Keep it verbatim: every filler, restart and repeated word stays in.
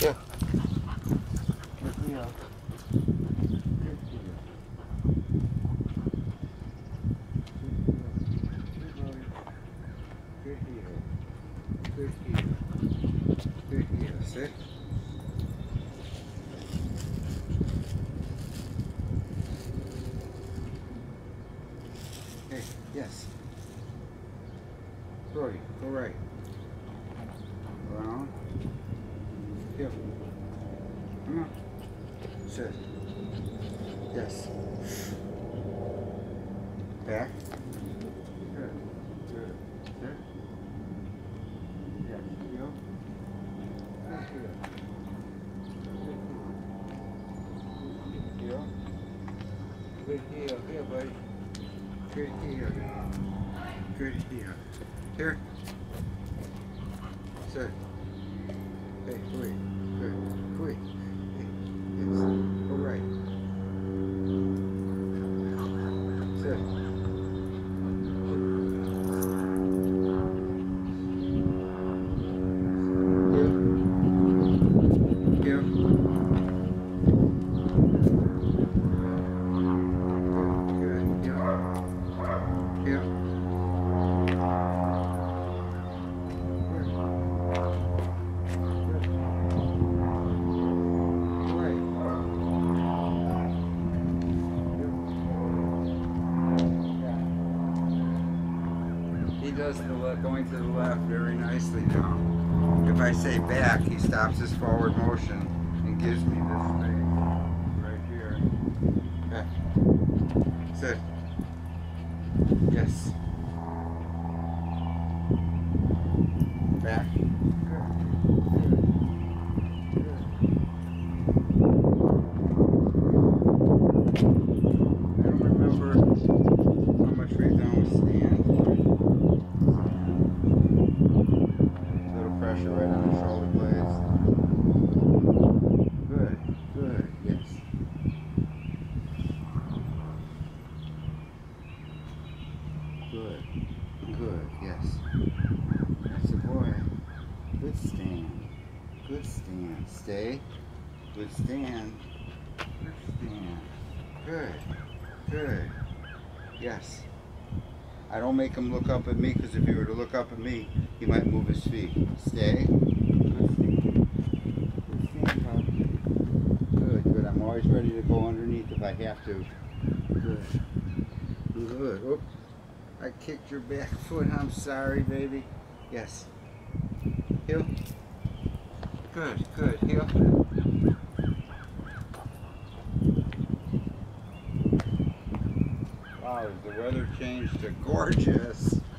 Yeah. Good heel. Good heel. Good heel. Good heel. Good heel. Sit. Hey, yes. Brody, go right. Around. Heel. Come on. Sit. Yes. Back. Good. Good. Sit. Yes. Heel. Good heel. Good heel. Good heel. Here, buddy. Good heel. Good heel. Here. Sit. Hey, wait. Good. Wait. Hey. Yes. Go right. Sit. Heel. Heel. Good. Good. Heel. Heel. He does the le going to the left very nicely now. If I say back, he stops his forward motion and gives me this space right here. Back. Sit. Yes. Back. Good. Good. Good. I don't remember how much we've done with stand. Pressure right on the shoulder blades. Good, good, yes. Good, good, yes. That's a boy. Good stand. Good stand. Stay. Good stand. Good stand. Good, good. Yes. I don't make him look up at me, because if he were to look up at me, he might move his feet. Stay. Good stand. Good stand, Pop. Good, good. I'm always ready to go underneath if I have to. Good. Good. Oop. I kicked your back foot. I'm sorry, baby. Yes. Heel. Good, good. Heel. Wow, the weather changed to gorgeous.